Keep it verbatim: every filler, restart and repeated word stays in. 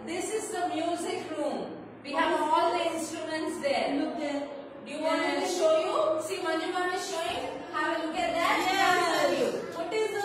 this is the music room. We have all the instruments there. Look there. Do you want me to show you? See, Manju ma'am is showing. Have a look at that. Yes. I'll show you. What is